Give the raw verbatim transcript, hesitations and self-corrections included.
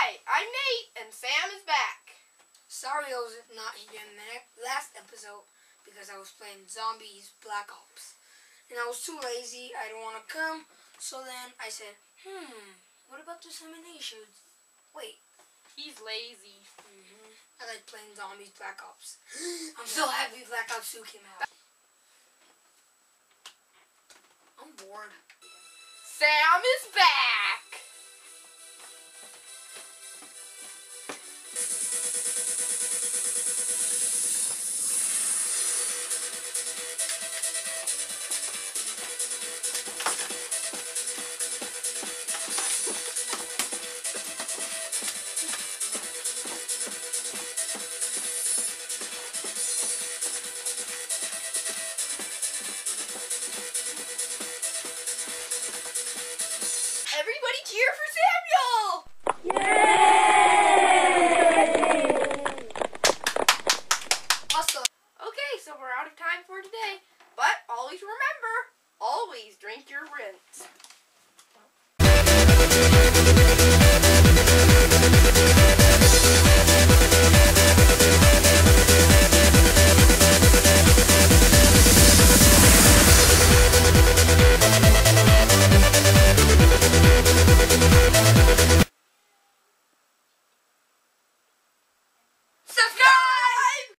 Hi, I'm Nate, and Sam is back. Sorry I was not here in the last episode because I was playing Zombies Black Ops. And I was too lazy, I don't want to come, so then I said, hmm, what about disseminations? Wait. He's lazy. Mm-hmm. I like playing Zombies Black Ops. I'm so happy Black Ops two came out. I'm bored. Sam is back. Everybody cheer for Samuel! Yay! Awesome. Okay, so we're out of time for today. But always remember, always drink your rinse.